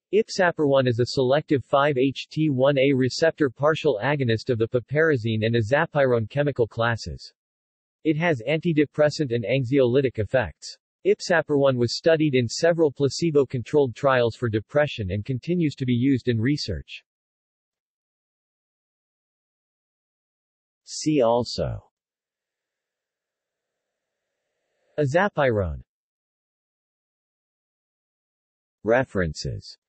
Ipsapirone is a selective 5-HT1A receptor partial agonist of the piperazine and azapirone chemical classes. It has antidepressant and anxiolytic effects. Ipsapirone was studied in several placebo-controlled trials for depression and continues to be used in research. See also: azapirone. References